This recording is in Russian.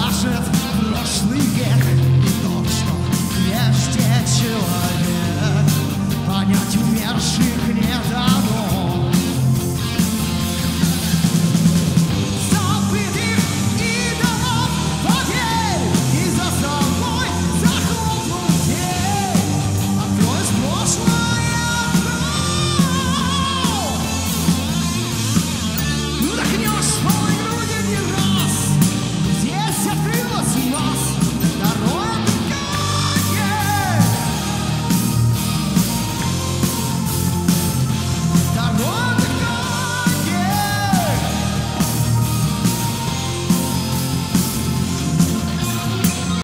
скажет прошлый век. И то, что прежде человек понять умерший